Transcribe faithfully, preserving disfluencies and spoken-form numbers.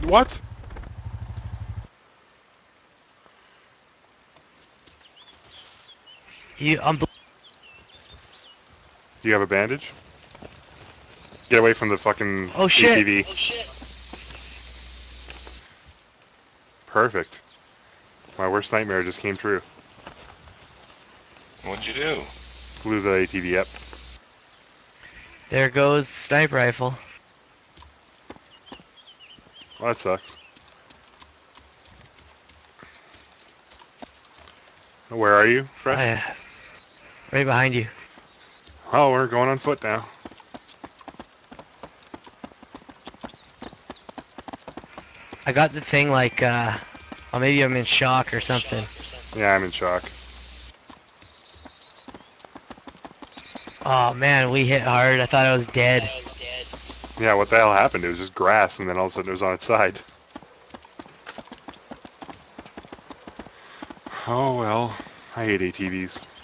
What? You, um, Do you have a bandage? Get away from the fucking oh shit. A T V. Perfect. My worst nightmare just came true. What'd you do? Blew the A T V up. There goes sniper rifle. Well, that sucks. Where are you, Fresh? I, right behind you. Oh, we're going on foot now. I got the thing like, uh, oh, maybe I'm in shock or something. Yeah, I'm in shock. Oh man, we hit hard. I thought I was dead. Yeah, what the hell happened? It was just grass, and then all of a sudden it was on its side. Oh well, I hate A T Vs.